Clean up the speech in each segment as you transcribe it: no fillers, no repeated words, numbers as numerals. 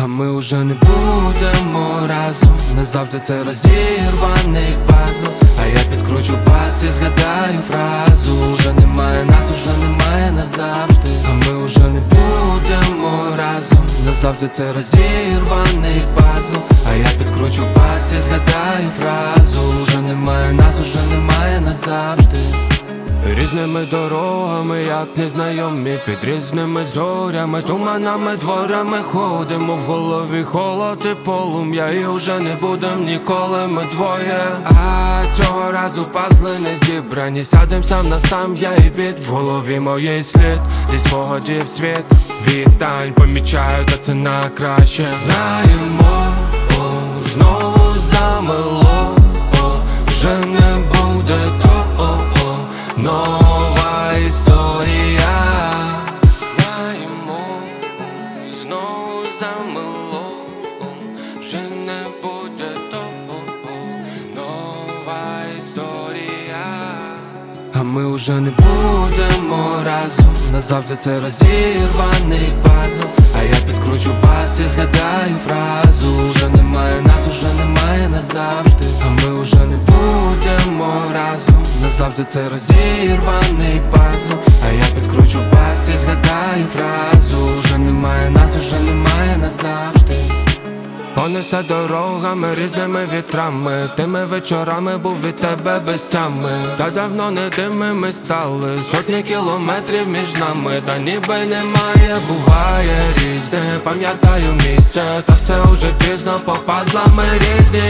А ми уже не будемо разом, назавжди це розірваний пазл. А я підкручу бас і згадаю фразу: уже немає нас, уже немає назавжди. А ми уже не будемо разом, назавжди це розірваний пазл. А я підкручу бас і згадаю фразу: уже немає нас, уже немає назавжди. Різними дорогами, як незнайомі, під різними зорями, туманами, дворами ходимо, в голові холод і полум'я, і вже не будем ніколи ми двоє. А цього разу пазли не зібрані, сядем сам на сам, я і біт, в голові моїй слід, зі спогадів світ, відстань помічаю, та це на краще. Знаємо, знову замело, вже не буде того. Нова історія. Знаємо, знову замело, вже не буде того. Нова історія. А ми уже не будемо разом, назавжди це розірваний пазл. А я підкручу бас і згадаю фразу: уже немає нас, уже немає назавжди. А ми уже не будемо разом, назавжди це розірваний пазл. А я підкручу бас і згадаю фразу: уже немає нас, уже немає назавжди. Понесе дорогами, різними вітрами, тими вечорами був від тебе без тями. Та давно не тими ми стали, сотні кілометрів між нами, та ніби немає, буває різне. Пам'ятаю місце, та все уже пізно, по пазлам ми різні.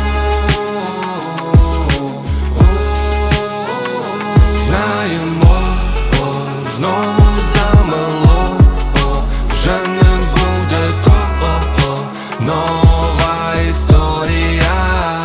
Знаємо, знову замело, вже не буде того. Нова історія.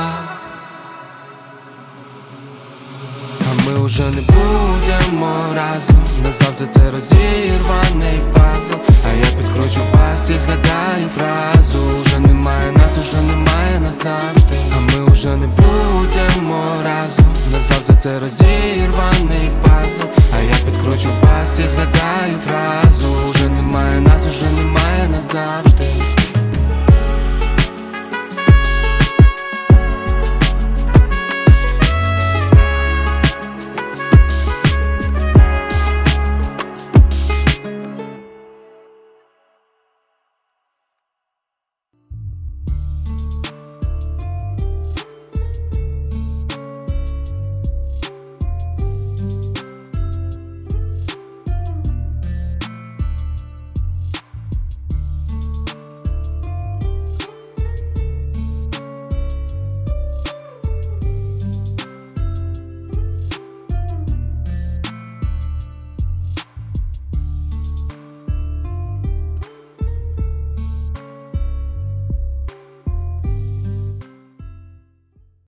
А ми уже не будемо разом, назавжди це розірваний пазл. А я підкручу бас і згадаю фразу: уже немає нас, уже немає назавжди. А ми уже не будемо разом, назавжди це розірваний.